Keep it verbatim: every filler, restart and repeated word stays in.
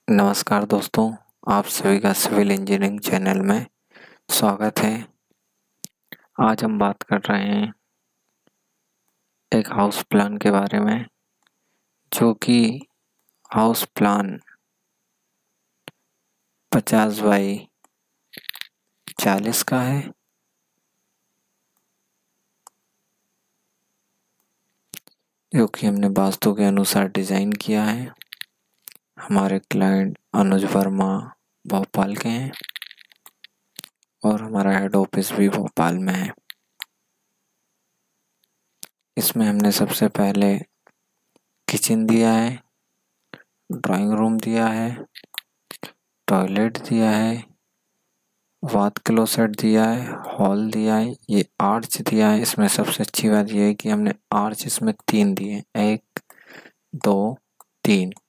नमस्कार दोस्तों, आप सभी का सिविल इंजीनियरिंग चैनल में स्वागत है। आज हम बात कर रहे हैं एक हाउस प्लान के बारे में, जो कि हाउस प्लान पचास बाई चालीस का है, जो कि हमने वास्तु के अनुसार डिज़ाइन किया है। हमारे क्लाइंट अनुज वर्मा भोपाल के हैं और हमारा हेड ऑफिस भी भोपाल में है। इसमें हमने सबसे पहले किचन दिया है, ड्राइंग रूम दिया है, टॉयलेट दिया है, वाथ क्लोसेट दिया है, हॉल दिया है, ये आर्च दिया है। इसमें सबसे अच्छी बात यह है कि हमने आर्च इसमें तीन दिए, एक दो तीन।